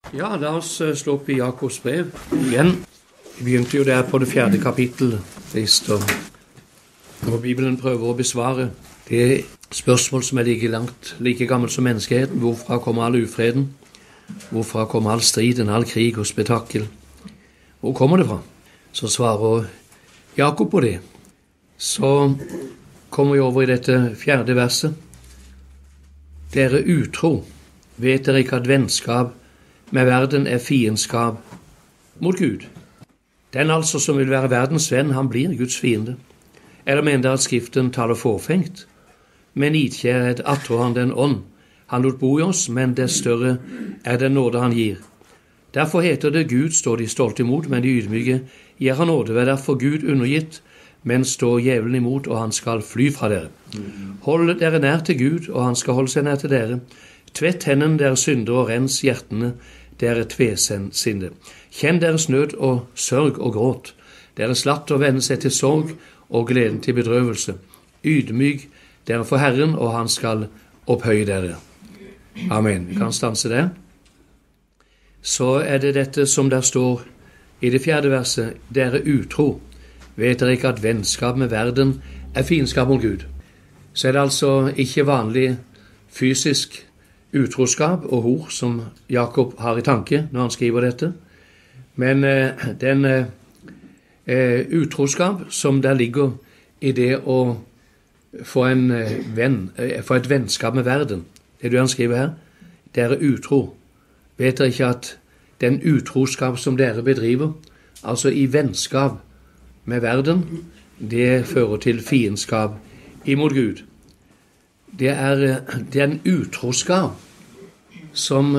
Ja, la oss slå opp i Jakobs brev igjen. Vi begynte jo der på det 4. kapittel sist, og Bibelen prøver å besvare det spørsmål som er like gammelt som menneskeheten. Hvorfra kommer all ufreden? Hvorfra kommer all striden, all krig og spetakkel? Hvor kommer det fra? Så svarer Jakob på det. Så kommer vi over i dette 4. verset. Dere utro, vet dere ikke at vennskap med verden er fiendskap mot Gud? Den altså som vil være verdens venn, han blir Guds fiende. Eller mener dere at Skriften taler forfengt? Med nidkjærhet attrår han den ånd han lot bo i oss, men det større er den nåde han gir. Derfor heter det Gud står de stolte imot, men de ydmyke gir han nåde. Vær derfor Gud undergitt, men står djevelen imot, og han skal fly fra dere. Hold dere nær til Gud, og han skal holde seg nær til dere. Tvett hendene dere syndere, og rens hjertene dere tvesinte. Kjenn deres nød og sørg og gråt. Deres latter vender seg til sorg og gleden til bedrøvelse. Ydmyk dere for Herren, og han skal opphøye dere. Amen. Vi kan stanse der. Så er det dette som der står i det 4. verset. Dere utro, vet dere ikke at vennskap med verden er fiendskap mot Gud? Så er det altså ikke vanlig fysisk utroskap og hor som Jakob har i tanke når han skriver dette, men den utroskap som der ligger i det å få et vennskap med verden, det du han skriver her, dere utro, vet dere ikke at den utroskap som dere bedriver, altså i vennskap med verden, det fører til fiendskap imot Gud. Det er en utroskap som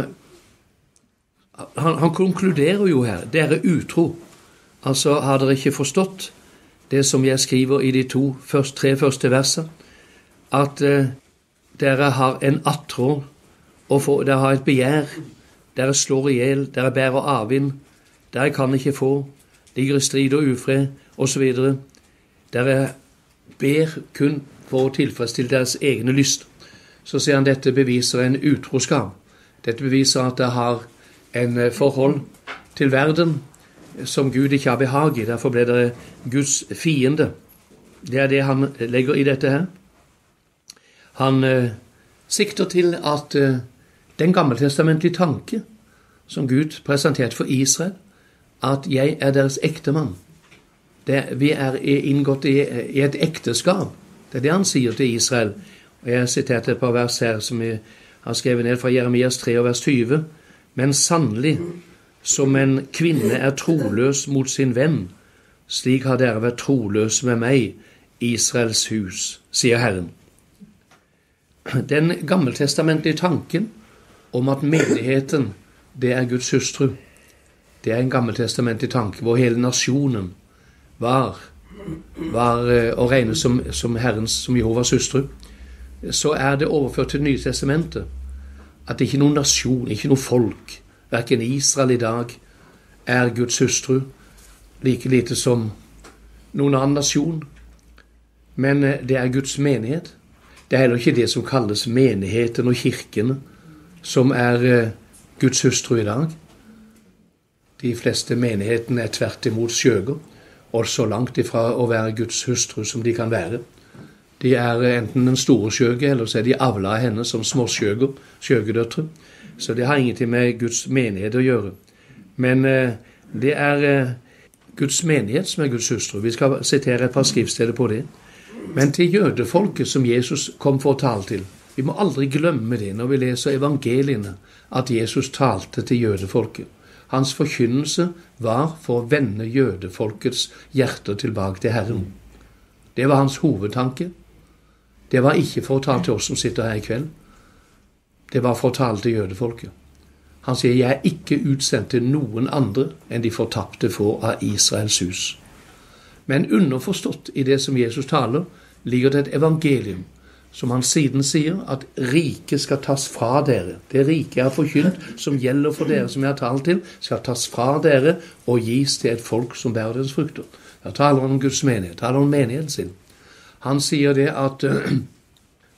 han konkluderer jo her. Dere utro. Altså har dere ikke forstått det som jeg skriver i de 3 første versene, at dere har en attråd, og dere har et begjær, dere slår ihjel, dere bærer avvind, dere kan ikke få, ligger i strid og ufred, og så videre. Dere ber kun for å tilfredsstille deres egne lyst. Så sier han dette beviser en utroskap. Dette beviser at det har en forhold til verden som Gud ikke har behag i. Derfor ble det Guds fiende. Det er det han legger i dette her. Han sikter til at den gammeltestamentlige tanke som Gud presenterte for Israel, at jeg er deres ektemann. Vi er inngått i et ekteskap. Det er det han sier til Israel. Og jeg har sitert et par vers her som jeg har skrevet ned fra Jeremias 3 vers 20. Men sannelig, som en kvinne er troløs mot sin venn, slik har dere vært troløse med meg, Israels hus, sier Herren. Den gammeltestamentlige tanken om at menigheten, det er Guds hustru, det er en gammeltestamentlig tanke hvor hele nasjonen var å regne som Herrens, som Jehovas hustru. Så er det overført til Det nye testamentet at ikke noen nasjon, ikke noe folk, hverken Israel i dag er Guds hustru, like lite som noen annen nasjon, men det er Guds menighet. Det er heller ikke det som kalles menigheten og kirkene som er Guds hustru i dag. De fleste menighetene er tvert imot skjøger, og så langt ifra å være Guds hustru som de kan være. De er enten den store skjøge, eller så er de avla av henne som små skjøgedøtre. Så det har ingenting med Guds menighet å gjøre. Men det er Guds menighet som er Guds hustru. Vi skal sitere et par skriftsteder på det. Men til jødefolket som Jesus kom for å tale til, vi må aldri glemme det når vi leser evangeliene, at Jesus talte til jødefolket. Hans forkynnelse var for å vende jødefolkets hjerter tilbake til Herren. Det var hans hovedtanke. Det var ikke for å tale til oss som sitter her i kveld. Det var for å tale til jødefolket. Han sier, jeg er ikke utsendt til noen andre enn de fortapte får av Israels hus. Men underforstått i det som Jesus taler, ligger det et evangelium, som han siden sier at riket skal tas fra dere. Det riket jeg har forkynt, som gjelder for dere, som jeg har talt til, skal tas fra dere og gis til et folk som bærer deres frukter. Da taler han om Guds menighet, taler om menigheten sin. Han sier det at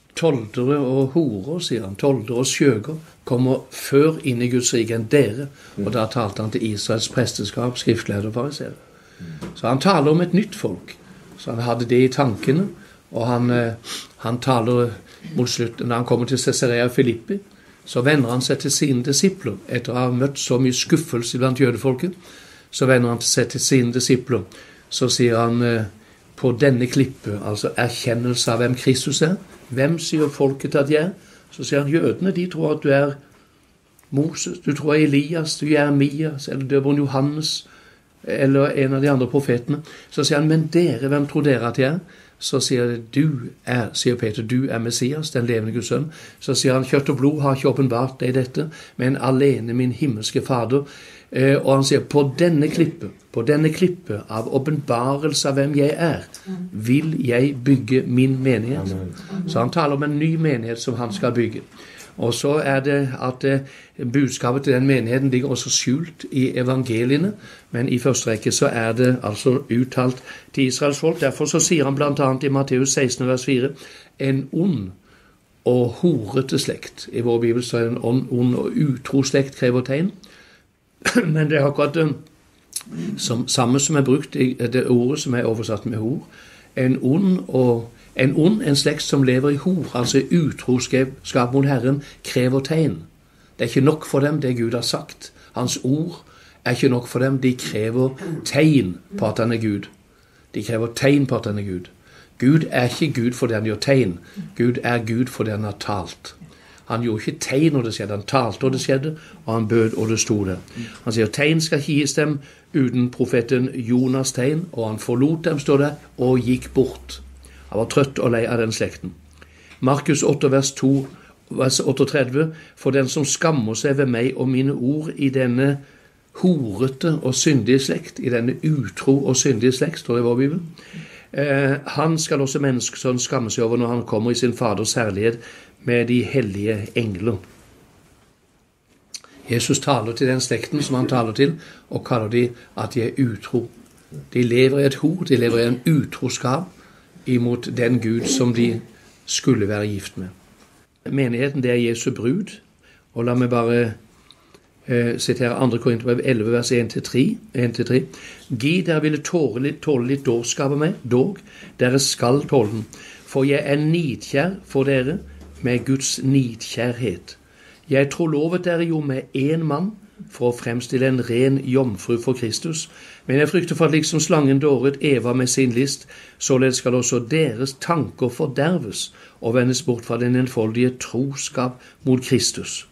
toldere og horer, sier han, toldere og skjøger, kommer før inn i Guds rike enn dere. Og da talte han til Israels presteskap, skriftlærde og fariseere. Så han taler om et nytt folk. Så han hadde det i tankene, og han taler mot slutten, når han kommer til Caesarea Filippi, så vender han seg til sine disipler, etter å ha møtt så mye skuffelse blant jødefolket, så vender han seg til sine disipler, så sier han på denne klippe, altså erkjennelse av hvem Kristus er. Hvem sier folket at jeg er? Så sier han, jødene, de tror at du er Moses, du tror Elias, du er Jeremias, eller døperen Johannes, eller en av de andre profetene. Så sier han, men dere, hvem tror dere at jeg er? Så sier Peter, du er Messias, den levende Guds sønn. Så sier han, kjøtt og blod har ikke åpenbart deg dette, men alene min himmelske Fader. Og han sier, på denne klippe av åpenbarelse av hvem jeg er, vil jeg bygge min menighet. Så han taler om en ny menighet som han skal bygge. Og så er det at budskapet til den menigheten ligger også skjult i evangeliene, men i første rekke så er det altså uttalt til Israels folk. Derfor så sier han blant annet i Matteus 16, vers 4, en ond og horete slekt. I vår bibel står det en ond og utro slekt krever tegn. Men det er akkurat samme som er brukt i det ordet som er oversatt med hor. En slekt som lever i hor, altså utroskap mot Herren, krever tegn. Det er ikke nok for dem det Gud har sagt. Hans ord er ikke nok for dem. De krever tegn på at han er Gud. De krever tegn på at han er Gud. Gud er ikke Gud fordi han gjør tegn. Gud er Gud fordi han har talt. Han gjorde ikke tegn når det skjedde, han talte og det skjedde, og han bød og det stod det. Han sier, tegn skal ikke gis dem uten profeten Jonas tegn, og han forlot dem, står det, og gikk bort. Han var trøtt og lei av den slekten. Markus 8, vers 2, vers 38, for den som skammer seg ved meg og mine ord i denne horete og syndige slekt, i denne utro og syndige slekt, står det i vår bibel, han skal også menneskesønnen skamme seg over når han kommer i sin faders herlighet med de hellige engler. Jesus taler til den slekten som han taler til, og kaller de at de er utro. De lever i et hor, de lever i en utroskap imot den Gud som de skulle være gift med. Menigheten, det er Jesu brud, og la meg bare sitere 2. Korinterbrev 11, vers 1-3. Gi dere ville tåle litt dårskap av meg, dog, dere skal tåle den, for jeg er nidkjær for dere, med Guds nidkjærhet. Jeg trolovet dere jo med en mann for å fremstille en ren jomfru for Kristus, men jeg frykter for at liksom slangen dåret Eva med sin list, således skal også deres tanker forderves og vendes bort fra den enfoldige troskap mot Kristus.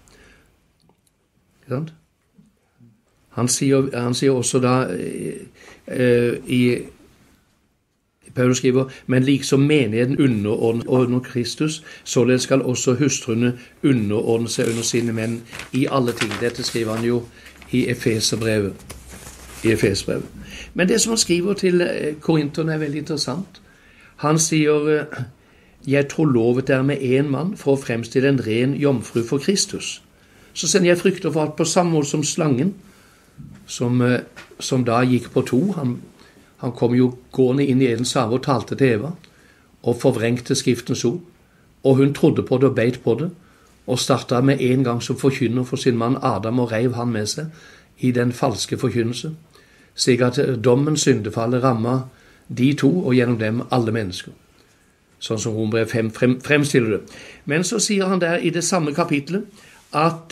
Han sier også da Paulus skriver, men liksom menigheten underordner Kristus, således skal også hustruene underordne seg under sine menn i alle ting. Dette skriver han jo i Efeserbrevet. Men det som han skriver til korinterne er veldig interessant. Han sier, jeg trolovet dere med en mann for å fremstille en ren jomfru for Kristus. Så sender jeg frykter for at på samme måte som slangen, som da gikk på to, han kom jo gående inn i Edens hage og talte til Eva, og forvrengte skriftens ord, og hun trodde på det og beit på det, og startet med en gang som forkynner for sin mann Adam og rev han med seg i den falske forkynnelse, slik at dommens syndefallet rammet de to, og gjennom dem alle mennesker. Sånn som Rombrev 5 fremstiller det. Men så sier han der i det samme kapitlet, at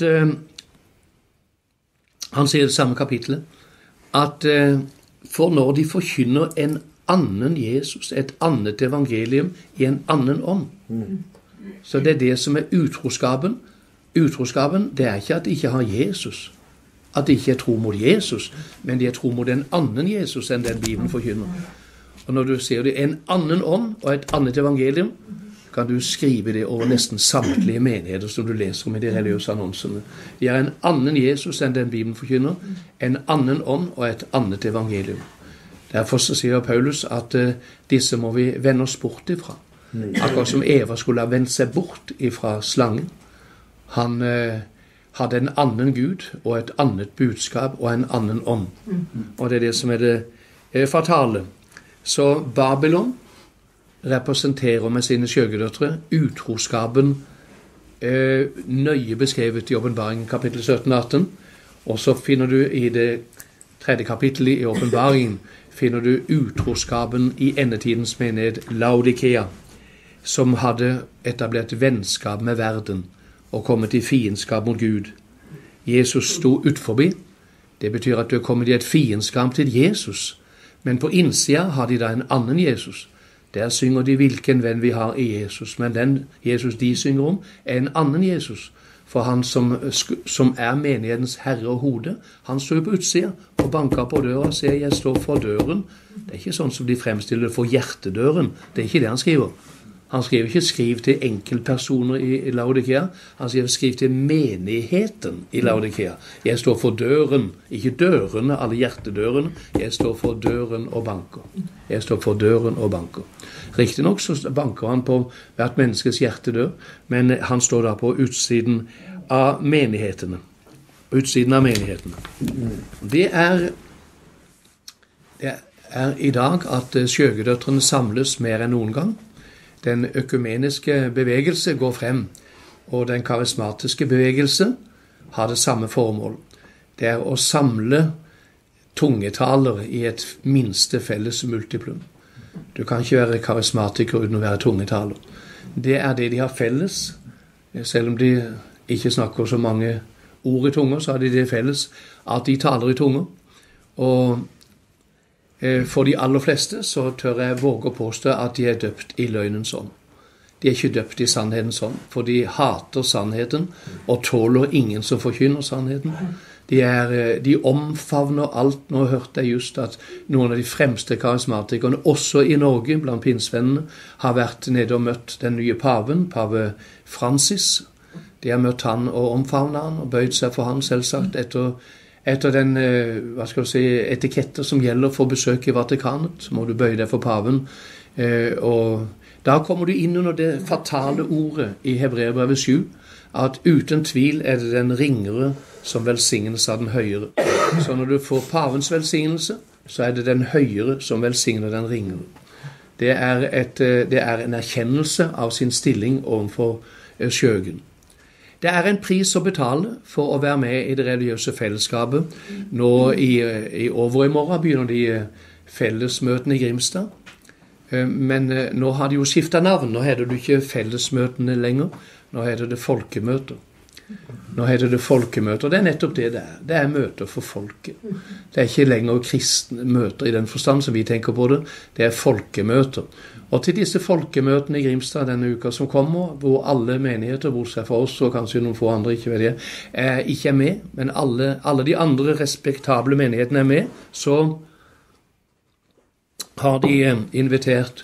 for når de forkynner en annen Jesus, et annet evangelium i en annen ånd, så det er det som er utroskapen. Utroskapen, det er ikke at de ikke har Jesus, at de ikke er tro mot Jesus, men de er tro mot en annen Jesus enn den Bibelen forkynner. Og når du ser det en annen ånd og et annet evangelium, kan du skrive det over nesten samtlige menigheter som du leser om i de religiøse annonsene. De er en annen Jesus enn den Bibelen forkynner, en annen ånd og et annet evangelium. Derfor så sier Paulus at disse må vi vende oss bort ifra. Akkurat som Eva skulle ha vendt seg bort ifra slangen. Han hadde en annen Gud og et annet budskap og en annen ånd. Og det er det som er det fatale. Så Babylon, representerer med sine skjøgedøtre utroskapen nøye beskrevet i Åpenbaringen kapittel 17-18, og så finner du i det 3. kapittelet i Åpenbaringen finner du utroskapen i endetidens menighet Laodikea, som hadde etablert vennskap med verden og kommet i fiendskap mot Gud. Jesus sto utforbi. Det betyr at du er kommet i et fiendskap til Jesus, men på innsida har de da en annen Jesus. Der synger de hvilken venn vi har i Jesus, men den Jesus de synger om er en annen Jesus. For han som er menighetens herre og hode, han står på utsida og banker på døra og sier, jeg står for døren. Det er ikke sånn som de fremstiller for hjertedøren. Det er ikke det han skriver. Han skriver ikke skriv til enkeltpersoner i Laodikea. Han skriver skriv til menigheten i Laodikea. Jeg står for døren, ikke dørene, alle hjertedørene. Jeg står for døren og banker. Jeg står for døren og banker. Riktig nok så banker han på hvert menneskes hjertedør, men han står da på utsiden av menighetene. Utsiden av menighetene. Det er i dag at skjøgedøtrene samles mer enn noen gang. Den økumeniske bevegelse går frem, og den karismatiske bevegelse har det samme formål. Det er å samle tungetalere i et minste felles multiplum. Du kan ikke være karismatiker uten å være tungetaler. Det er det de har felles. Selv om de ikke snakker så mange ord i tunger, så har de det felles at de taler i tunger. Og for de aller fleste så tør jeg våge å påstå at de er døpt i løgnens ånd. De er ikke døpt i sannhetens ånd, for de hater sannheten og tåler ingen som forkynner sannheten. De omfavner alt. Nå hørte jeg just at noen av de fremste karismatikerne, også i Norge, blant pinnsvennene, har vært nede og møtt den nye paven, pave Francis. De har møtt han og omfavnet han og bøyd seg for han, selvsagt, etter den, etiketter som gjelder for besøk i Vatikanet. Så må du bøye deg for paven. Og da kommer du inn under det fatale ordet i Hebreerbrevet 7, at uten tvil er det den ringere som velsignes av den høyere. Så når du får pavens velsignelse, så er det den høyere som velsigner den ringere. Det er en erkjennelse av sin stilling overfor skjøgen. Det er en pris å betale for å være med i det religiøse fellesskapet. Nå i morgen begynner de fellesmøtene i Grimstad. Men nå har de jo skiftet navn. Nå heter det ikke fellesmøtene lenger. Nå heter det folkemøter. Det er nettopp det det er. Det er møter for folket. Det er ikke lenger kristne møter i den forstand som vi tenker på det. Det er folkemøter. Og til disse folkemøtene i Grimstad denne uka som kommer, hvor alle menigheter, bortsett fra oss og kanskje noen få andre ikke er med, men alle de andre respektable menighetene er med, så har de invitert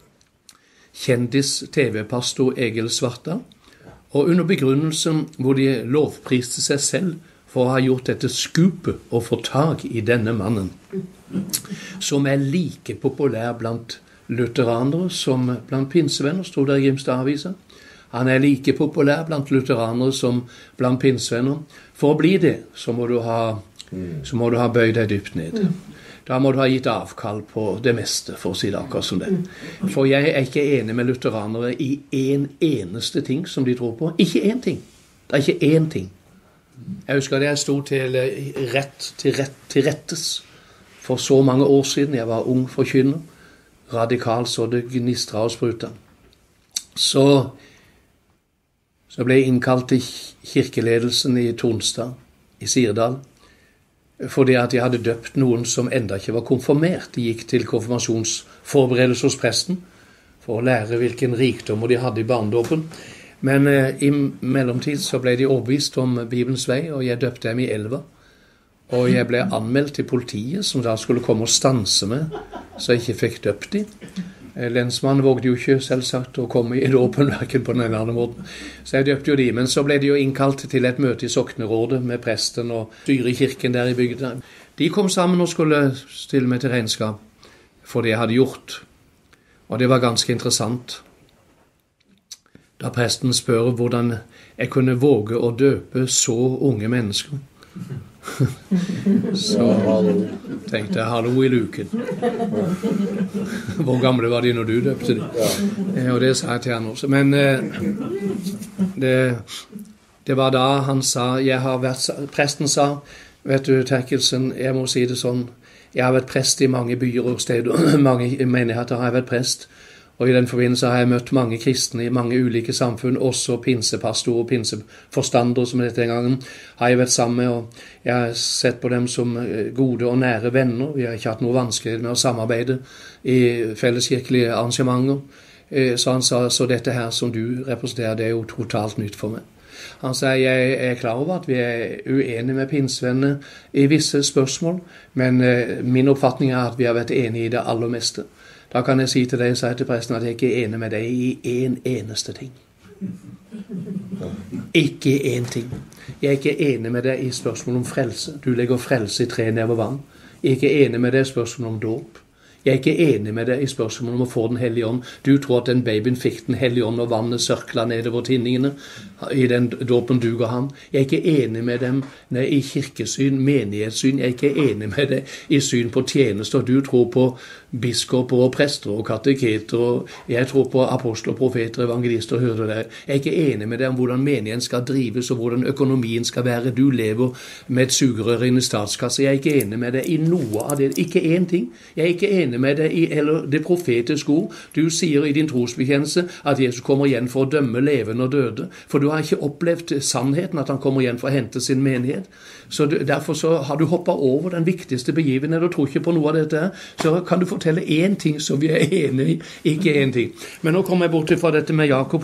kjendis-TV-pastor Egil Svartdal, og under begrunnelsen hvor de lovpriste seg selv for å ha gjort dette skupet og få tag i denne mannen, som er like populær blant lutheranere som blant pinsevenner, stod der i Grimstad-avisa. Han er like populær blant lutheranere som blant pinsevenner. For å bli det, så må du ha bøyd deg dypt ned. Da må du ha gitt avkall på det meste, for å si det akkurat som det. For jeg er ikke enig med lutheranere i en eneste ting som de tror på. Ikke én ting. Det er ikke én ting. Jeg husker at jeg stod til rettes for så mange år siden. Jeg var ung forkynner. Radikal så det gnistra og spruta. Så ble jeg innkalt til kirkeledelsen i Tonstad, i Sirdal, fordi at jeg hadde døpt noen som enda ikke var konfirmert. De gikk til konfirmasjonsforberedelse hos presten for å lære hvilken rikdommer de hadde i barnedåpen. Men i mellomtid så ble de overbevist om Bibelens vei, og jeg døpte dem i elva. Og jeg ble anmeldt til politiet, som da skulle komme og stanse meg, så jeg ikke fikk døpt dem. Lensmannen vågde jo ikke selvsagt å komme i dåpen, hverken på den eller andre måten. Så jeg døpte jo de, men så ble de jo innkalt til et møte i soknerådet med presten og styret i kirken der i bygda. De kom sammen og skulle stille meg til regnskap for det jeg hadde gjort. Og det var ganske interessant. Da presten spør hvordan jeg kunne våge å døpe så unge mennesker. Så tenkte jeg, hallo i luken. Hvor gamle var de når du døpte dem? Og det sa jeg til han også. Men det var da han sa, presten sa, vet du, Terkelsen, jeg må si det sånn, jeg har vært prest i mange byer og steder, mange menigheter har jeg vært prest, og i den forbindelse har jeg møtt mange kristne i mange ulike samfunn, også pinsepastorer og pinseforstandere som dette en gangen har jeg vært sammen med, og jeg har sett på dem som gode og nære venner. Vi har ikke hatt noe vanskelig med å samarbeide i felleskirkelige arrangementer. Så han sa, så dette her som du representerer, det er jo totalt nytt for meg. Han sa, jeg er klar over at vi er uenige med pinsevennene i visse spørsmål, men min oppfatning er at vi har vært enige i det aller meste. Da kan jeg si til deg, sa jeg til presten, at jeg ikke er enig med deg i en eneste ting. Ikke en ting. Jeg er ikke enig med deg i spørsmål om frelse. Du legger frelse i 3 never vann. Jeg er ikke enig med deg i spørsmål om dåp. Jeg er ikke enig med deg i spørsmålet om å få den hellige ånd. Du tror at den babyen fikk den hellige ånd og vannet sørkla nedover tinningene i den dåpen du ga ham. Jeg er ikke enig med dem i kirkesyn, menighetssyn. Jeg er ikke enig med deg i syn på tjenester. Du tror på biskoper og prester og kateketer, og jeg tror på apostler, profeter, evangelister og hyrder der. Jeg er ikke enig med deg om hvordan menigheten skal drives og hvordan økonomien skal være. Du lever med et sugerør inn i statskassa. Jeg er ikke enig med deg i noe av det. Ikke én ting. Jeg er ikke enig med deg i eller det profetiske ord. Du sier i din trosbekjennelse at Jesus kommer igjen for å dømme levende og døde, for du har ikke opplevd sannheten at han kommer igjen for å hente sin menighet. Så derfor så har du hoppet over den viktigste begivenheten, og tror ikke på noe av dette her. Så kan du fortelle én ting som vi er enige i, ikke én ting. Men nå kommer jeg bort fra dette med Jakob.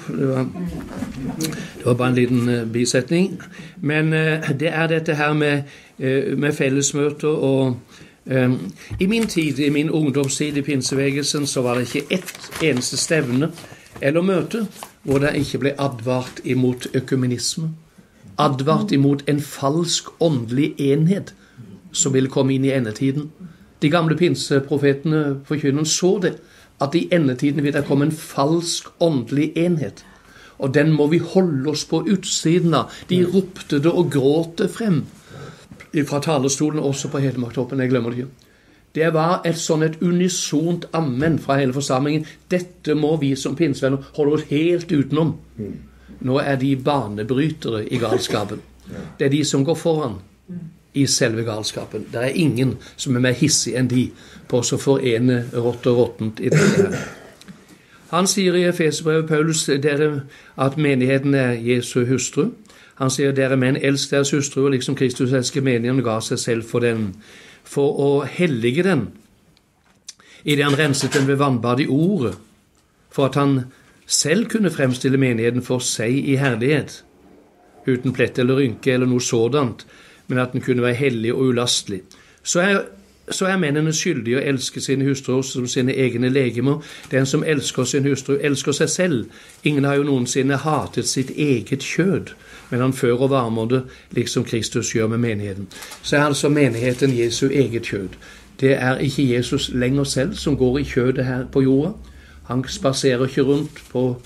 Det var bare en liten bisetning. Men det er dette her med fellesmøter og i min tid, i min ungdomstid i pinsevegelsen, så var det ikke ett eneste stevne eller møte hvor det ikke ble advart imot økumenisme, advart imot en falsk åndelig enhet som ville komme inn i endetiden. De gamle pinseprofetene forkynneren så det, at i endetiden vil det komme en falsk åndelig enhet, og den må vi holde oss på utsiden av. De ropte det og gråt det frem fra talerstolen, også på Hedmarktoppen, jeg glemmer det ikke. Det var et unisont amen fra hele forsamlingen. Dette må vi som pinsevenner holde oss helt utenom. Nå er de banebrytere i galskapen. Det er de som går foran i selve galskapen. Det er ingen som er mer hissig enn de på å forene rått og råttent i dette her. Han sier i Efeserbrevet, Paulus, at menigheten er Jesu hustru. Han sier, dere menn, elsk deres hustru, liksom Kristus elsker menigheten og ga seg selv for den, for å hellige den, i det han renset den ved vannbad i ordet, for at han selv kunne fremstille menigheten for seg i herlighet, uten plett eller rynke eller noe sådant, men at den kunne være hellig og ulastelig. Så er mennene skyldige å elske sine hustruer som sine egne legemer. Den som elsker sin hustru, elsker seg selv. Ingen har jo noensinne hatet sitt eget kjød, men han fører og varmer det, liksom Kristus gjør med menigheten. Så er altså menigheten Jesu eget kjød. Det er ikke Jesus lenger selv som går i kjødet her på jorda. Han spaserer ikke rundt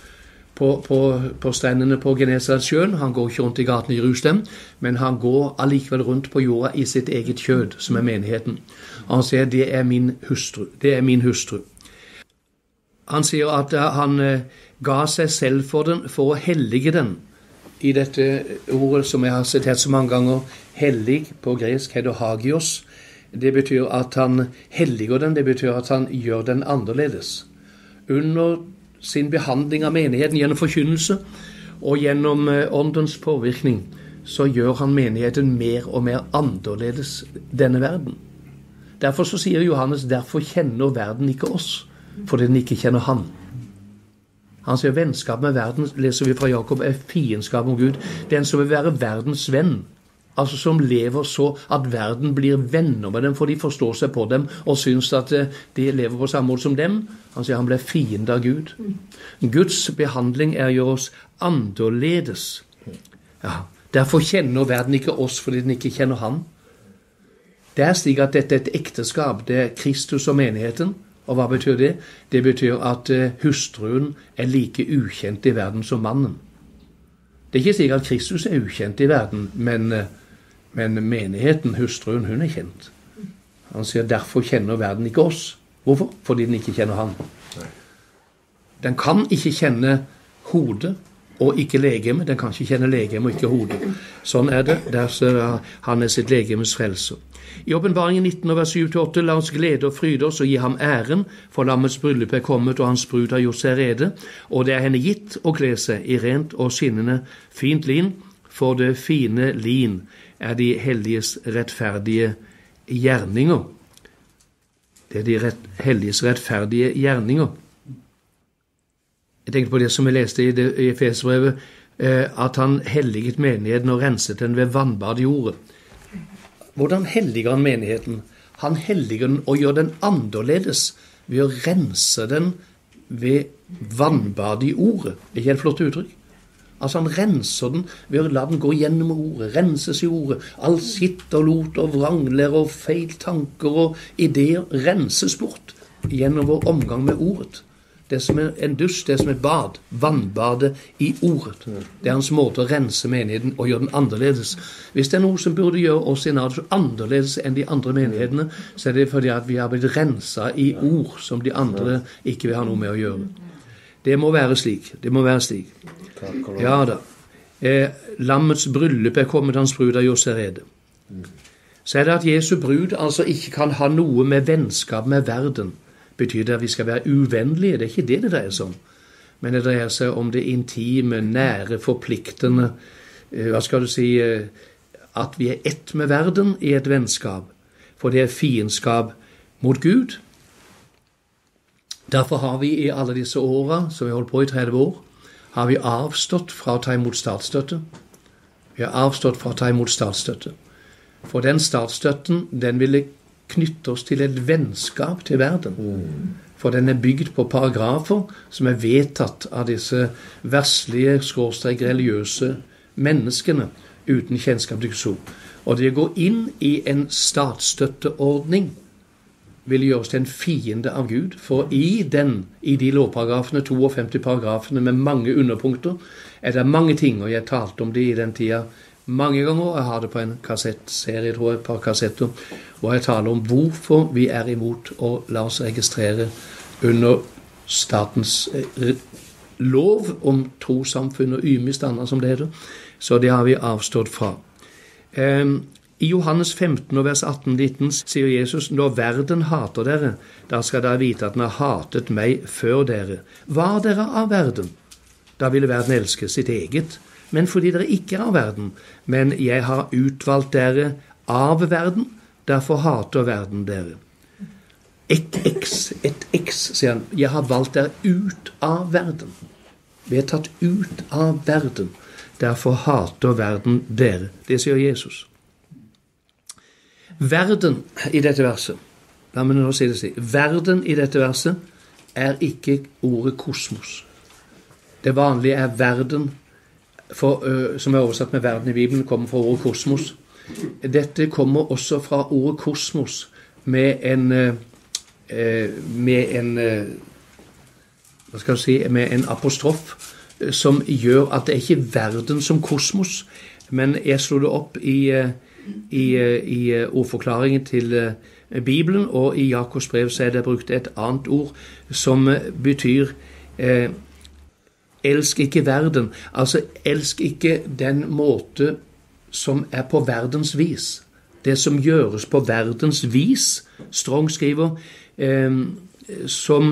på strendene på Genesaretsjøen. Han går ikke rundt i gaten i Jerusalem, men han går allikevel rundt på jorda i sitt eget kjød, som er menigheten. Han sier, det er min hustru. Det er min hustru. Han sier at han ga seg selv for den, for å hellige den. I dette ordet som jeg har sitert så mange ganger, hellig på gresk heter hagios. Det betyr at han helliger den, det betyr at han gjør den annerledes. Under sin behandling av menigheten gjennom forkynnelse og gjennom åndens påvirkning, så gjør han menigheten mer og mer annerledes denne verden. Derfor så sier Johannes, derfor kjenner verden ikke oss, fordi den ikke kjenner han. Han sier vennskap med verden, leser vi fra Jakob, er fiendskap om Gud. Den som vil være verdens venn, altså som lever så at verden blir venner med dem, for de forstår seg på dem og synes at de lever på samme måte som dem. Han sier han blir fiende av Gud. Guds behandling er å gjøre oss annerledes. Ja, derfor kjenner verden ikke oss fordi den ikke kjenner han. Det er slik at dette er et ekteskap, det er Kristus og menigheten. Og hva betyr det? Det betyr at hustruen er like ukjent i verden som mannen. Det er ikke sikkert at Kristus er ukjent i verden, men Men menigheten, hustruen, hun er kjent. Han sier, derfor kjenner verden ikke oss. Hvorfor? Fordi den ikke kjenner han. Den kan ikke kjenne hodet og ikke legeme. Den kan ikke kjenne legeme og ikke hodet. Sånn er det. Der han er sitt legemes frelser. I åpenbaringen 19, vers 7-8, la oss glede og fryde oss og gi ham æren, for lammets bryllup er kommet, og hans brud har gjort seg rede, og det er henne gitt å kle seg i rent og skinnende fint lin, for det fine lin er de helliges rettferdige gjerninger. Det er de helliges rettferdige gjerninger. Jeg tenkte på det som jeg leste i Efeserbrevet, at han helliget menigheten og renset den ved vannbad i jordet. Hvordan helliger han menigheten? Han helliger den og gjør den annerledes ved å rense den ved vannbad i ordet. Det er ikke et flott uttrykk. Altså han renser den ved å la den gå gjennom ordet, renses i ordet. All sitt og lot og vrangler og feil tanker og ideer renses bort gjennom vår omgang med ordet. Det som er en dusj, det som er et bad, vannbadet i ordet. Det er hans måte å rense menigheten og gjøre den annerledes. Hvis det er noe som burde gjøre oss i Nadio annerledes enn de andre menighetene, så er det fordi at vi har blitt renset i ord som de andre ikke vil ha noe med å gjøre. Det må være slik. Det må være slik. Ja da. Lammets bryllup er kommet, hans brud har gjort seg rede. Så er det at Jesu brud altså ikke kan ha noe med vennskap med verden. Betyr det at vi skal være uvennlige? Det er ikke det det dreier seg om. Men det dreier seg om det intime, nære, forpliktende, hva skal du si, at vi er ett med verden i et vennskap. For det er fiendskap mot Gud. Derfor har vi i alle disse årene, som vi har holdt på i 30 år, har vi avstått fra å ta imot statsstøtte. Vi har avstått fra å ta imot statsstøtte. For den statsstøtten, den ville knytte oss til et vennskap til verden. For den er bygd på paragrafer som er vedtatt av disse verslige, religiøse menneskene uten kjennskap til Guds ord. Og det å gå inn i en statsstøtteordning vil gjøre oss til en fiende av Gud, for i de lovparagrafene, 52 paragrafene med mange underpunkter, er det mange ting, og jeg talte om det i den tida mange ganger. Jeg har det på en kassettserie, tror jeg, et par kassetter, hvor jeg taler om hvorfor vi er imot å la oss registrere under statens lov om trossamfunn og ymig standard, som det heter. Så det har vi avstått fra. I Johannes 15, vers 18-19 sier Jesus, når verden hater dere, da skal dere vite at den har hatet meg før dere. Var dere av verden, da ville verden elske sitt eget. Men fordi dere ikke er av verden, men jeg har utvalgt dere av verden, derfor hater verden dere. Et X, sier han. Jeg har valgt dere ut av verden. Vi er tatt ut av verden, derfor hater verden dere. Det sier Jesus. Verden i dette verset, la meg nå si det slik, verden i dette verset er ikke ordet kosmos. Det vanlige er verden, som er oversatt med verden i Bibelen, kommer fra ordet kosmos. Dette kommer også fra ordet kosmos med en apostrof som gjør at det er ikke verden som kosmos, men jeg slo det opp i ordforklaringen til Bibelen, og i Jakobs brev så er det brukt et annet ord som betyr elsk ikke verden, altså elsk ikke den måte som er på verdens vis. Det som gjøres på verdens vis, Strong skriver, som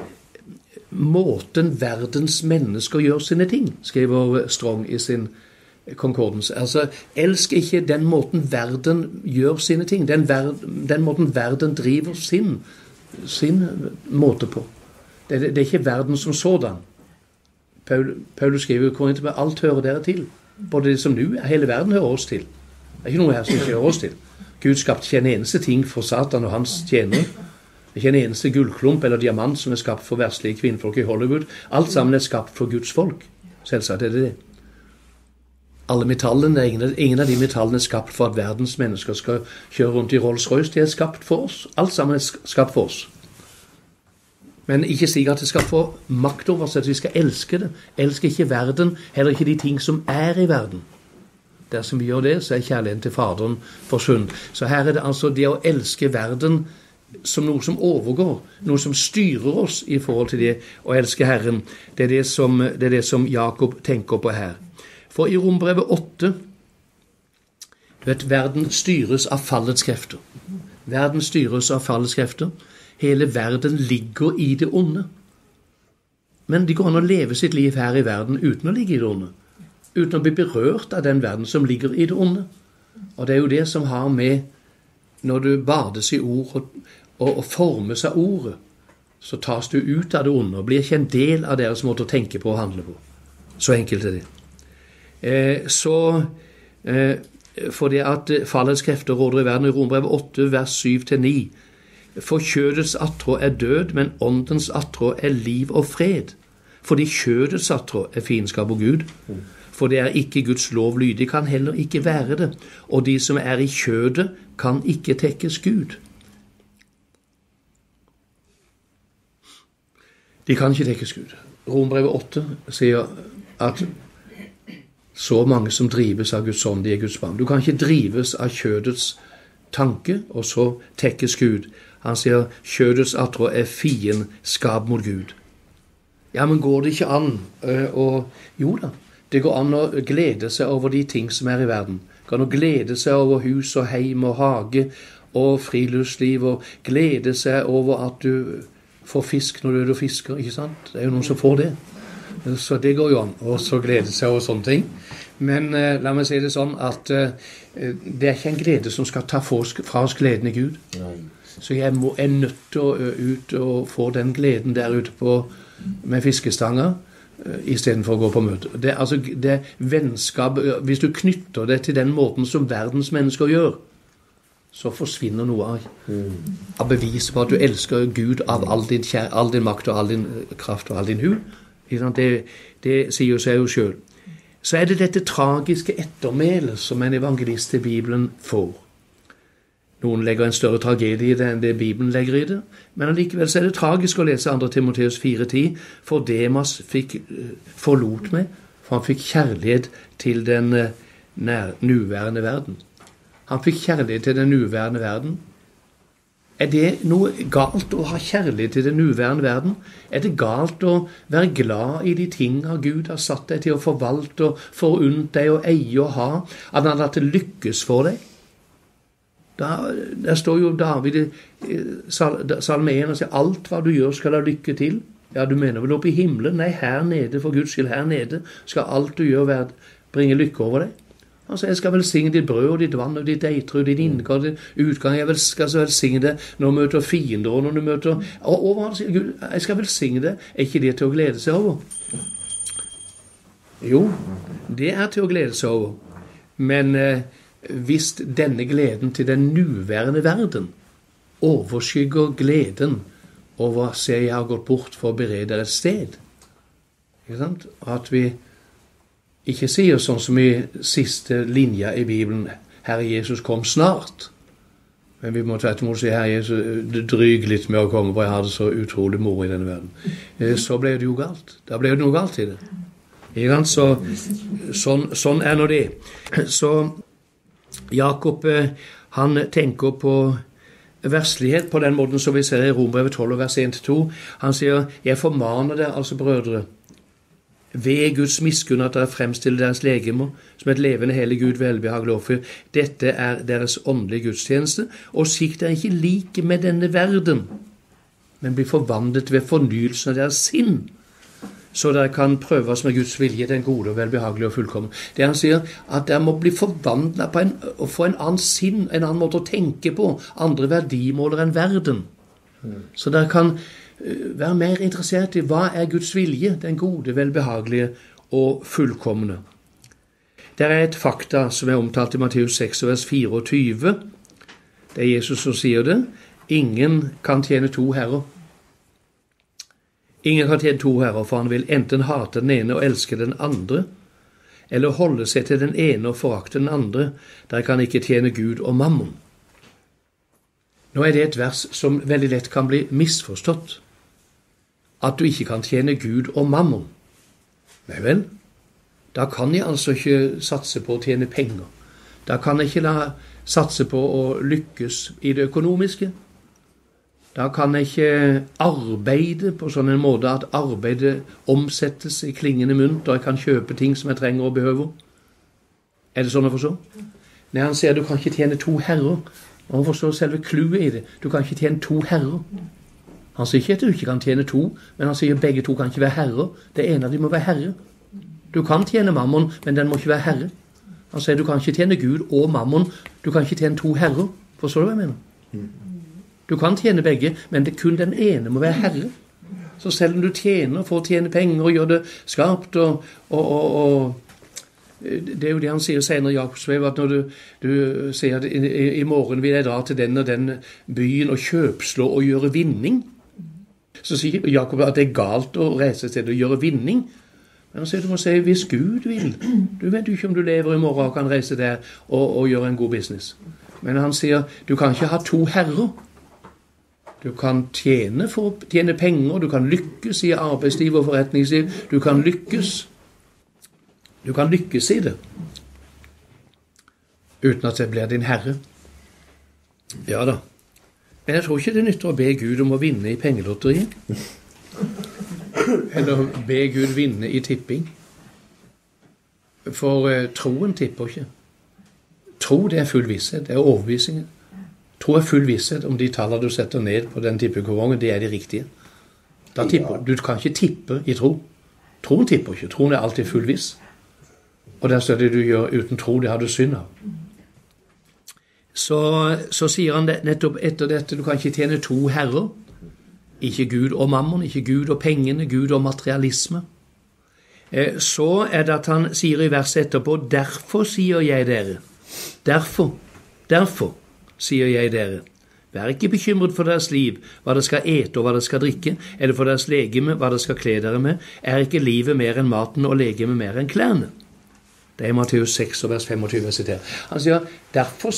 måten verdens mennesker gjør sine ting, skriver Strong i sin konkordens. Altså, elsk ikke den måten verden gjør sine ting, den måten verden driver sin måte på. Det er ikke verden som sådan. Paulus skriver i Korinther, med alt hører dere til. Både det som nu er, hele verden hører oss til. Det er ikke noe her som ikke hører oss til. Gud skapte ikke en eneste ting for Satan og hans tjenere. Det er ikke en eneste gullklump eller diamant som er skapt for verslige kvinnfolk i Hollywood. Alt sammen er skapt for Guds folk. Selvsagt er det det. Alle metallene, ingen av de metallene er skapt for at verdens mennesker skal kjøre rundt i Rolls-Royce. De er skapt for oss. Alt sammen er skapt for oss. Men ikke slik at det skal få makt over oss, at vi skal elske det. Elske ikke verden, heller ikke de ting som er i verden. Dersom vi gjør det, så kjærligheten til Faderen forsvunnet. Så her det altså det å elske verden som noe som overgår, noe som styrer oss i forhold til det å elske Herren. Det er det som Jakob tenker på her. For i Rombrevet 8, verden styres av fallets krefter. Verden styres av fallets krefter. Hele verden ligger i det onde. Men det går an å leve sitt liv her i verden uten å ligge i det onde. Uten å bli berørt av den verden som ligger i det onde. Og det er jo det som har med, når du bades i ord og formes av ordet, så tas du ut av det onde og blir ikke en del av deres måte å tenke på og handle på. Så enkelt er det. For det at fallets krefter råder i verden, i Rombrevet 8, vers 7-9, for kjødets attrå er død, men åndens attrå er liv og fred. Fordi kjødets attrå er fiendskap og Gud. For det er ikke Guds lov lydig, kan heller ikke være det. Og de som er i kjødet, kan ikke tekkes Gud. De kan ikke tekkes Gud. Rombrevet 8 sier at så mange som drives av Guds ånd, de er Guds barn. Du kan ikke drives av kjødets tanke, og så tekkes Gud. Han sier kjødets attrå er fiendskap mot Gud. Ja, men går det ikke an jo da, det går an å glede seg over de ting som er i verden. Kan du glede seg over hus og heim og hage og friluftsliv, og glede seg over at du får fisk når du er ute og fisker, ikke sant? Det er jo noen som får det. Så det går jo an, og så glede seg over sånne ting. Men la meg si det sånn at det er ikke en glede som skal ta fra oss gleden i Gud. Så jeg er nødt til å ut og få den gleden der ute med fiskestanger, i stedet for å gå på møte. Det er vennskap. Hvis du knytter det til den måten som verdens mennesker gjør, så forsvinner noe av bevis på at du elsker Gud av all din makt og all din kraft og all din hu. Det sier seg jo selv. Så er det dette tragiske ettermælet som en evangelist i Bibelen får. Noen legger en større tragedie i det enn det Bibelen legger i det, men allikevel så er det tragisk å lese 2. Timoteus 4,10, for Demas forlot meg, for han fikk kjærlighet til den nuværende verden. Han fikk kjærlighet til den nuværende verden. Er det noe galt å ha kjærlighet til den nuværende verden? Er det galt å være glad i de tingene Gud har satt deg til å forvalte og forunt deg å eie og ha? At han har latt det lykkes for deg? Der står jo David i Salme 1 og sier, alt hva du gjør skal ha lykke til. Ja, du mener vel oppe i himmelen? Nei, her nede, for Guds skyld, her nede skal alt du gjør bringe lykke over deg. Altså, jeg skal velsigne ditt brød og ditt vann og ditt eitre og ditt inngang og ditt utgang. Jeg skal velsigne det når du møter fiender og når du møter... Og hva sier Gud? Jeg skal velsigne det. Er ikke det til å glede seg over? Jo, det er til å glede seg over. Men hvis denne gleden til den nuværende verden overskygger gleden over å se jeg har gått bort for å berede et sted, ikke sant? At vi ikke sier sånn som i siste linja i Bibelen, Herre Jesus kom snart. Men vi må tvert imot si, Herre Jesus, det dryg litt med å komme, for jeg har det så utrolig moro i denne verden. Så ble det jo galt. Da ble det noe galt i det. Sånn er nå det. Så Jakob, han tenker på verslighet på den måten som vi ser i Rombrevet 12, vers 1-2. Han sier, jeg formaner dere, altså brødre, ved Guds miskunn at dere fremstiller deres legemer som et levende hele Gud velbehagelig offer. Dette er deres åndelige gudstjeneste, og sikt dere ikke like med denne verden, men bli forvandlet ved fornyelsen av deres sinn, så dere kan prøves med Guds vilje, den gode og velbehagelige og fullkomne. Det han sier, at dere må bli forvandlet på og få en annen sinn, en annen måte å tenke på, andre verdimåler enn verden. Så dere kan være mer interessert i hva er Guds vilje, den gode, velbehagelige og fullkomne. Det er et fakta som er omtalt i Matteus 6, vers 24. Det er Jesus som sier det. Ingen kan tjene to herrer. Ingen kan tjene to herrer, for han vil enten hate den ene og elske den andre, eller holde seg til den ene og forakte den andre. Der kan ikke tjene Gud og mammon. Nå er det et vers som veldig lett kan bli misforstått. At du ikke kan tjene Gud og mammon. Nei vel, da kan jeg altså ikke satse på å tjene penger. Da kan jeg ikke satse på å lykkes i det økonomiske. Da kan jeg ikke arbeide på sånn en måte at arbeidet omsettes i klingende mynt, og jeg kan kjøpe ting som jeg trenger og behøver. Er det sånn å forstå? Når han sier du kan ikke tjene to herrer, og han forstår selve clouet i det. Du kan ikke tjene to herrer. Han sier ikke at du ikke kan tjene to, men han sier begge to kan ikke være herrer. Det ene av dem må være herre. Du kan tjene mammon, men den må ikke være herre. Han sier du kan ikke tjene Gud og mammon, du kan ikke tjene to herrer. Forstår du hva jeg mener? Du kan tjene begge, men det kun den ene må være herre. Så selv om du tjener for å tjene penger og gjør det skarpt, og det er jo det han sier senere i Jakobs brev, at når du sier at i morgen vil jeg dra til den og den byen og kjøpslå og gjøre vinning, så sier Jakob at det er galt å reise til å gjøre vinning. Men han sier du må si hvis Gud vil. Du vet jo ikke om du lever i morgen og kan reise der og gjøre en god business. Men han sier du kan ikke ha to herrer. Du kan tjene for å tjene penger, du kan lykkes i arbeidsliv og forretningsliv, du kan lykkes i det, uten at det blir din herre. Ja da. Men jeg tror ikke det nytter å be Gud om å vinne i pengelotteriet. Eller be Gud vinne i tipping. For troen tipper ikke. Tro det er full visshet, det er overbevisningen. Tro er full visshet om de tallene du setter ned på den tippekongen, det er de riktige. Da tipper, du kan ikke tippe i tro. Troen tipper ikke, troen er alltid full viss. Og det er det du gjør uten tro, det har du synd av. Så sier han nettopp etter dette, du kan ikke tjene to herrer. Ikke Gud og mammon, ikke Gud og pengene, Gud og materialisme. Så er det at han sier i verset etterpå, derfor sier jeg dere. Derfor sier jeg dere. Vær ikke bekymret for deres liv, hva dere skal ete og hva dere skal drikke, eller for deres legeme, hva dere skal kle dere med. Er ikke livet mer enn maten og legeme mer enn klærne? Det er Matteus 6, vers 25 jeg siterer. Han sier, derfor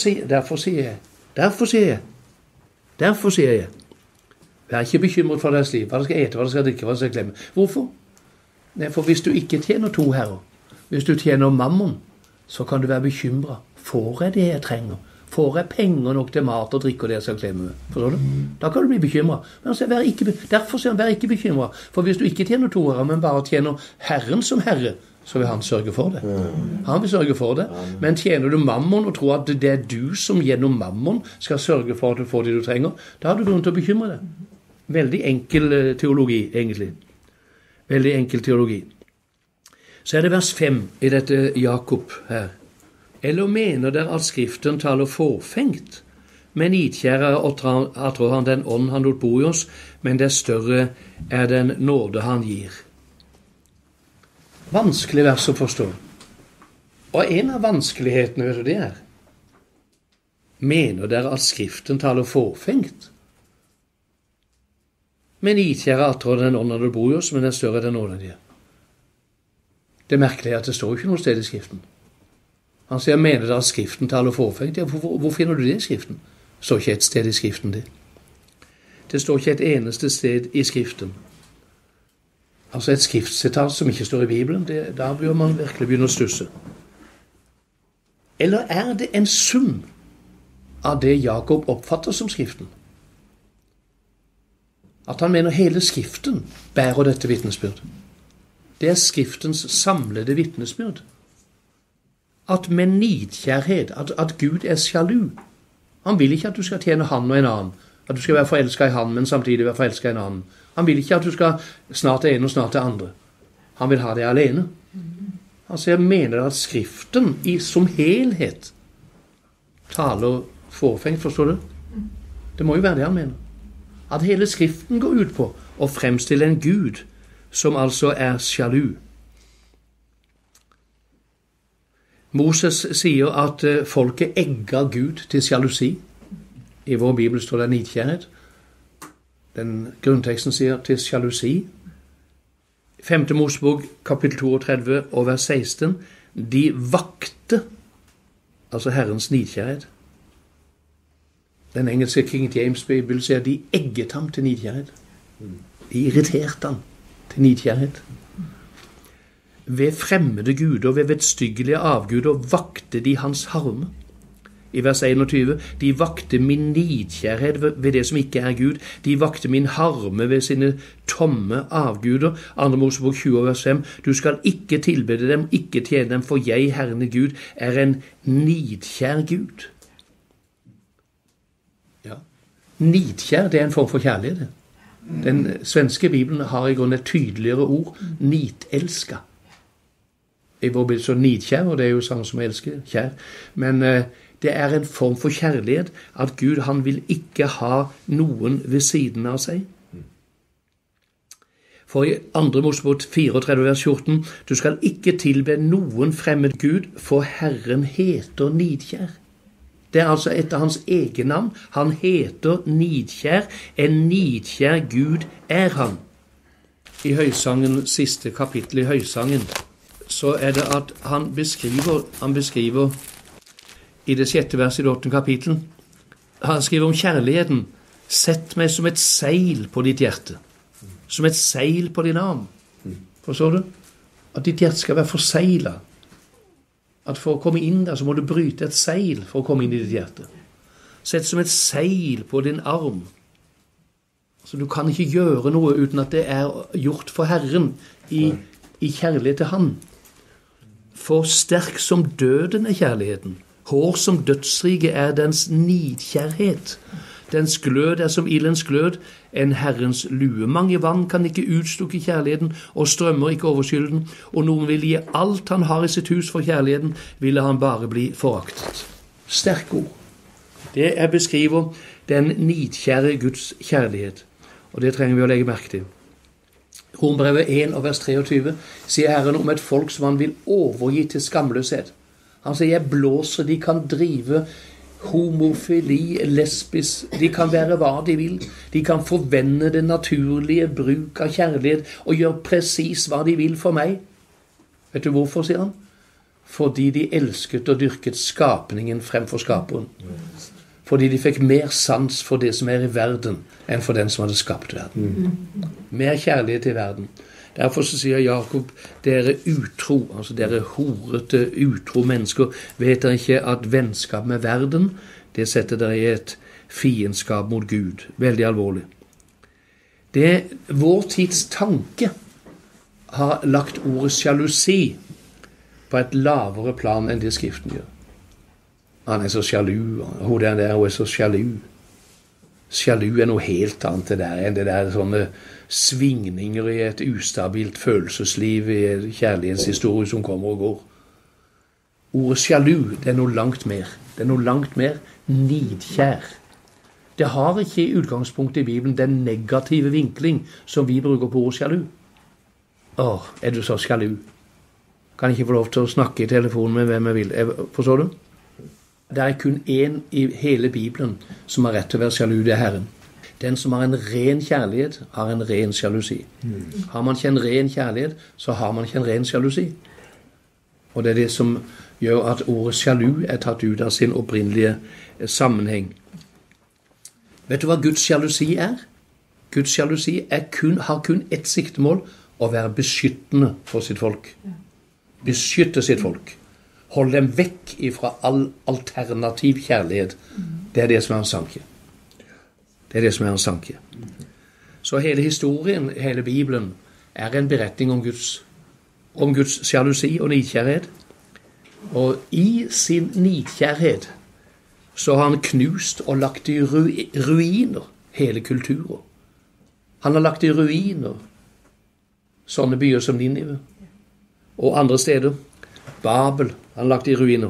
sier jeg. Vær ikke bekymret for deres liv, hva dere skal ete, hva dere skal drikke, hva dere skal kle med. Hvorfor? Nei, for hvis du ikke tjener to herrer, hvis du tjener mammon, så kan du være bekymret. Får jeg det jeg trenger? Får jeg penger nok til mat og drikke og det jeg skal kle med? Forstår du? Da kan du bli bekymret. Men han sier, derfor sier han, vær ikke bekymret. For hvis du ikke tjener to herrer, men bare tjener Herren som herre, så vil han sørge for det. Han vil sørge for det. Men tjener du mammon og tror at det er du som gjennom mammon skal sørge for at du får det du trenger, da har du grunn til å bekymre deg. Veldig enkel teologi, egentlig. Veldig enkel teologi. Så er det vers 5 i dette Jakob her. Eller mener dere at Skriften taler forfengt? Men nidkjære attrår han den ånd han lot bo i oss, men det større er den nåde han gir. Vanskelig vers å forstå. Og en av vanskelighetene, vet du det er? Mener dere at Skriften taler forfengt? Men nidkjære attrår den ånd han lot bo i oss, men det større er den nåde han gir. Det merkelige er at det står ikke noe sted i Skriften. Han sier, mener dere at Skriften taler forfengt? Ja, hvor finner du det i Skriften? Det står ikke et sted i Skriften det. Det står ikke et eneste sted i Skriften. Altså et skriftsitat som ikke står i Bibelen, da bør man virkelig begynne å stusse. Eller er det en sum av det Jakob oppfatter som Skriften? At han mener hele Skriften bærer dette vitnesbyrd. Det er Skriftens samlede vitnesbyrd. At med nidkjærhet, at Gud er sjalu. Han vil ikke at du skal tjene han og en annen. At du skal være forelsket i han, men samtidig være forelsket i en annen. Han vil ikke at du skal snart det ene og snart det andre. Han vil ha det alene. Han sier, mener at Skriften som helhet taler forfengt, forstår du? Det må jo være det han mener. At hele Skriften går ut på å fremstille en Gud som altså er sjalu. Moses sier at folket egger Gud til sjalusi. I vår Bibel står det nidkjærhet. Den grunnteksten sier til sjalusi. 5. Mosebok, kapittel 32 og vers 16. De vakte, altså Herrens nidkjærhet. Den engelske King James Bibel sier de egget ham til nidkjærhet. De irriterte ham til nidkjærhet. ved fremmede guder, ved vedstyggelige avguder, vakte de hans harme. I vers 21, de vakte min nidkjærhet ved det som ikke er Gud. De vakte min harme ved sine tomme avguder. 2. Mosebok 20, vers 5. Du skal ikke tilbede dem, ikke tjene dem, for jeg, Herren Gud, er en nidkjær Gud. Ja. Nidkjær, det er en form for kjærlighet. Den svenske Bibelen har i grunnen et tydeligere ord, nitelska. I vår Bibel så nidkjær, og det er jo samme som elsker, kjær. Men det er en form for kjærlighet, at Gud, han vil ikke ha noen ved siden av seg. For i 2. Mosebok 34, vers 14, du skal ikke tilbe noen fremmed Gud, for Herren heter nidkjær. Det er altså etter hans egen navn. Han heter nidkjær. En nidkjær Gud er han. I Høysangen, siste kapittel i Høysangen, så er det at han beskriver i det 6. verset i det 8. kapittel, han skriver om kjærligheten. Sett meg som et seil på ditt hjerte. Som et seil på din arm. Forstår du? At ditt hjerte skal være forseglet. At for å komme inn der, så må du bryte et seil for å komme inn i ditt hjerte. Sett som et seil på din arm. Så du kan ikke gjøre noe uten at det er gjort for Herren i kjærlighet til Han. For sterk som døden er kjærligheten. Hår som dødsrike er dens nidkjærhet. Dens glød er som ildens glød, en Herrens lue. Mange vann kan ikke utstukke kjærligheten, og strømmer ikke overskylde den, og noen vil gi alt han har i sitt hus for kjærligheten, ville han bare bli foraktet. Sterk ord. Det beskriver den nidkjære Guds kjærlighet, og det trenger vi å legge merke til. Rombrevet 1 og vers 23 sier Herren om et folk som han vil overgi til skamløshet. Han sier, jeg blåser, de kan drive homofili, lesbis, de kan være hva de vil. De kan forvende det naturlige bruk av kjærlighet og gjøre presis hva de vil for meg. Vet du hvorfor, sier han? Fordi de elsket og dyrket skapningen fremfor skaperen. Fordi de fikk mer sans for det som er i verden enn for den som hadde skapt verden. Mer kjærlighet i verden. Derfor så sier Jakob, dere utro, altså dere horete, utro mennesker, vet dere ikke at vennskap med verden, det setter dere i et fiendskap mot Gud. Veldig alvorlig. Vår tids tanke har lagt ordet sjalusi på et lavere plan enn det Skriften gjør. Han er så sjalu, hun der er så sjalu. Sjalu er noe helt annet det der, enn det der sånne svingninger i et ustabilt følelsesliv i en kjærlighetshistorie som kommer og går. Ordet sjalu, det er noe langt mer. Det er noe langt mer nidkjær. Det har ikke i utgangspunktet i Bibelen den negative vinkling som vi bruker på ordet sjalu. Er du så sjalu? Kan ikke få lov til å snakke i telefonen med hvem jeg vil. Forstår du? Det er kun en i hele Bibelen som har rett til å være sjalu, det er Herren. Den som har en ren kjærlighet, har en ren sjalusi. Har man ikke en ren kjærlighet, så har man ikke en ren sjalusi. Og det er det som gjør at ordet sjalu er tatt ut av sin opprinnelige sammenheng. Vet du hva Guds sjalusi er? Guds sjalusi har kun ett siktemål, å være beskyttende for sitt folk. Beskytte sitt folk. Hold dem vekk ifra all alternativ kjærlighet. Det er det som er en sanke. Det er det som er en sanke. Så hele historien, hele Bibelen, er en beretning om Guds sjalusi og nidkjærhet. Og i sin nidkjærhet så har han knust og lagt i ruiner hele kulturen. Han har lagt i ruiner sånne byer som Ninive og andre steder. Babel, han har lagt i ruiner.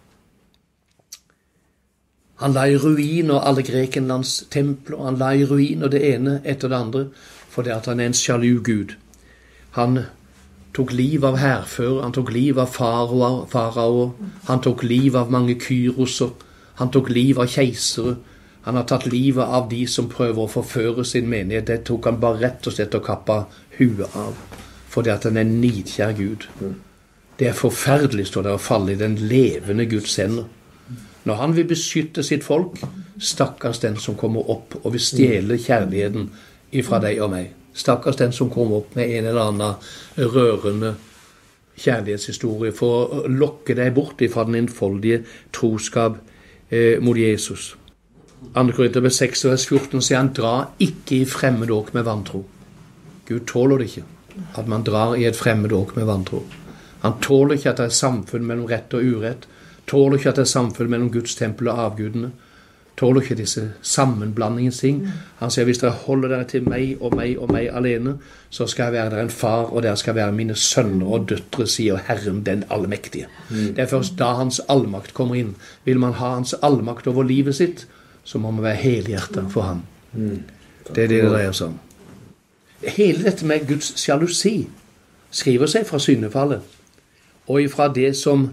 Han la i ruiner alle Grekenlands templer, han la i ruiner det ene etter det andre, fordi at han er en sjalu Gud. Han tok liv av hærfører, han tok liv av faraoer, han tok liv av mange kyroser, han tok liv av keisere, han har tatt livet av de som prøver å forføre sin menighet. Det tok han bare rett og slett å kappe huet av, fordi at han er en nidkjær Gud. Det er forferdelig, står det, å falle i den levende Guds hender. Når han vil beskytte sitt folk, stakkars den som kommer opp og vil stjele kjærligheten ifra deg og meg. Stakkars den som kommer opp med en eller annen rørende kjærlighetshistorie for å lokke deg bort fra den enfoldige troskap mot Jesus. 2. Korinterbrev 6, vers 14 sier han, dra ikke i fremmed åk med vantro. Gud tåler det ikke at man drar i et fremmed åk med vantro. Han tåler ikke at det er samfunn mellom rett og urett, tåler ikke at det er samfunn mellom Guds tempel og avgudene, tåler ikke disse sammenblandingens ting. Han sier, hvis dere holder dere til meg og meg og meg alene, så skal jeg være der en far, og dere skal være mine sønner og døtre, sier Herren den allmektige. Det er først da hans allmakt kommer inn. Vil man ha hans allmakt over livet sitt, så må man være helhjertet for ham. Det er det dreier seg om. Hele dette med Guds sjalusi skriver seg fra syndefallet, og fra det som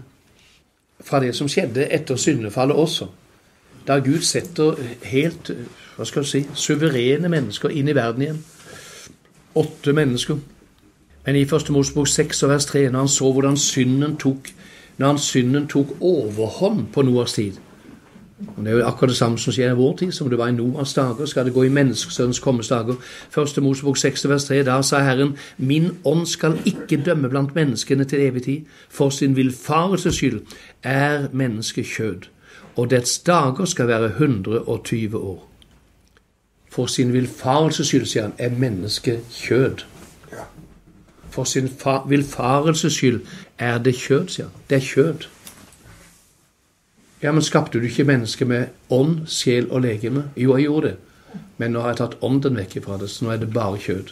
skjedde etter syndefallet også. Da Gud setter helt, suverene mennesker inn i verden igjen. 8 mennesker. Men i 1. Mosebok 6, vers 3, når han så hvordan synden tok overhånd på Noas tid. Og det er jo akkurat det samme som skjer i vår tid, som det var i Noas dager, skal det gå i menneskesønnens kommestager. 1. Mosebok 6, vers 3, da sa Herren, min ånd skal ikke dømme blant menneskene til evig tid, for sin villfarelses skyld er mennesket kjød, og dets dager skal være 120 år. For sin villfarelses skyld, sier han, er mennesket kjød. For sin villfarelses skyld er det kjød, sier han. Det er kjød. Ja, men skapte du ikke mennesket med ånd, sjel og legeme? Jo, jeg gjorde det. Men nå har jeg tatt ånden vekk fra det, så nå er det bare kjød.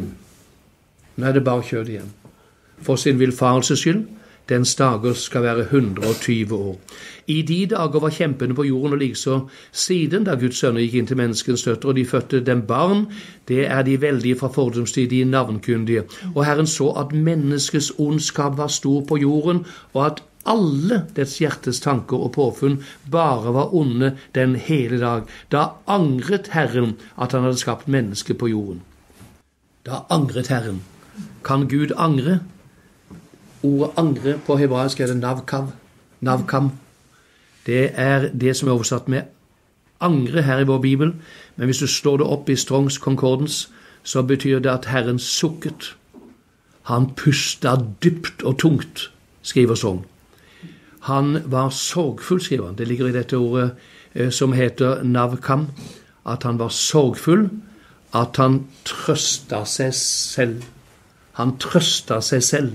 Nå er det bare kjød igjen. For sin villfarelses skyld, dens dager skal være 120 år. I de dager var kjempene på jorden, og likeså siden da Guds sønner gikk inn til menneskens døtre, og de fødte dem barn, det er de veldige fra fordomstid, de navnkundige. Og Herren så at menneskets ondskap var stor på jorden, og at alle dets hjertes tanker og påfunn bare var onde den hele dag. Da angret Herren at han hadde skapt mennesket på jorden. Da angret Herren. Kan Gud angre? Ordet angre på hebraisk er det navkav. Navkam. Det er det som er oversatt med angre her i vår Bibel. Men hvis du slår det opp i Strongs Concordance, så betyr det at Herren sukket. Han pustet dypt og tungt, skriver Strong. Han var sorgfull, skriver han. Det ligger i dette ordet som heter navkam. At han var sorgfull, at han trøstet seg selv. Han trøstet seg selv.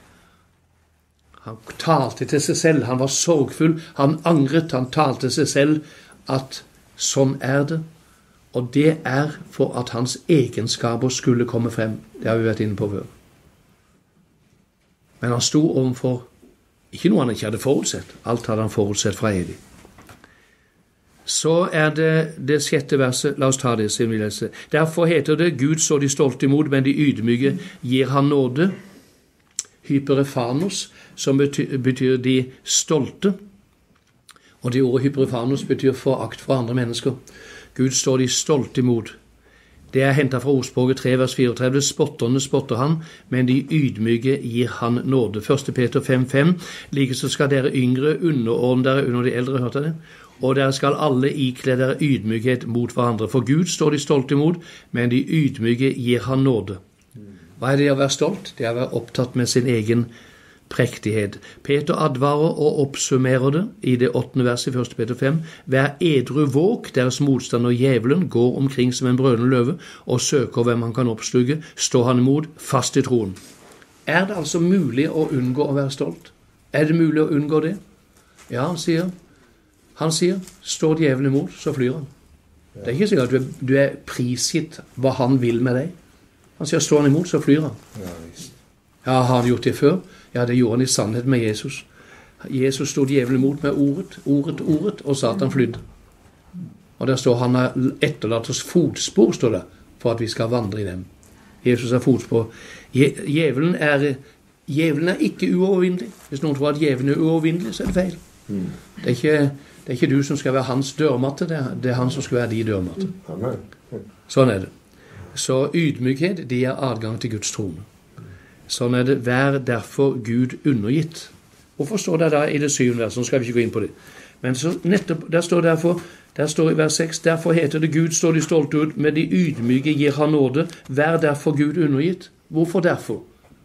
Han talte til seg selv. Han var sorgfull. Han angret. Han talte seg selv at sånn er det. Og det er for at hans egenskaper skulle komme frem. Det har vi vært inne på før. Men han sto overfor ikke noe han ikke hadde forutsett. Alt hadde han forutsett fra evig. Så er det 6. verset. La oss ta det, siden vi leser. Derfor heter det, Gud så de stolte imot, men de ydmyke gir han nåde. Hyperefanos, som betyr de stolte. Og det ordet hyperefanos betyr forakt for andre mennesker. Gud står de stolte imot. Det er hentet fra ordspråket 3, vers 34. Spotterne spotter han, men de ydmyke gir han nåde. 1. Peter 5,5. Likeså skal dere yngre underordne dere under de eldre, hørte dere? Og dere skal alle ikle dere ydmykhet mot hverandre. For Gud står de stolte imot, men de ydmyke gir han nåde. Hva er det å være stolt? Det er å være opptatt med sin egen prektighet. Peter advarer og oppsummerer det i det 8. verset i 1. Peter 5. Vær edru våk, deres motstander djevelen går omkring som en brølende løve og søker hvem han kan oppsluge. Stå han imot, fast i troen. Er det altså mulig å unngå å være stolt? Er det mulig å unngå det? Ja, han sier, står djevelen imot, så flyr han. Det er ikke sikkert at du er prisgitt hva han vil med deg. Han sier, står han imot, så flyr han. Ja, har han gjort det før? Ja, det gjorde han i sannhet med Jesus. Jesus stod djevelen imot med ordet, og Satan flydde. Og der står han har etterlatt oss fotspor, står det, for at vi skal vandre i dem. Jesus har fotspor. Djevelen er ikke uovervinnelig. Hvis noen tror at djevelen er uovervinnelig, så er det feil. Det er ikke du som skal være hans dørmatte, det er han som skal være de dørmatte. Sånn er det. Så ydmykhet, det er adgang til Guds trone. Sånn er det, vær derfor Gud undergitt. Hvorfor står det da i det 7. verset? Nå skal vi ikke gå inn på det. Men så nettopp, der står i vers 6, derfor heter det Gud står de stolte ut, med de ydmyke gir han nåde. Vær derfor Gud undergitt. Hvorfor derfor?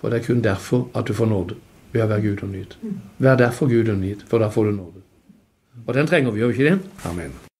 For det er kun derfor at du får nåde, ved å være Gud og nyd. Vær derfor Gud og nyd, for da får du nåde. Og den trenger vi jo, ikke det? Amen.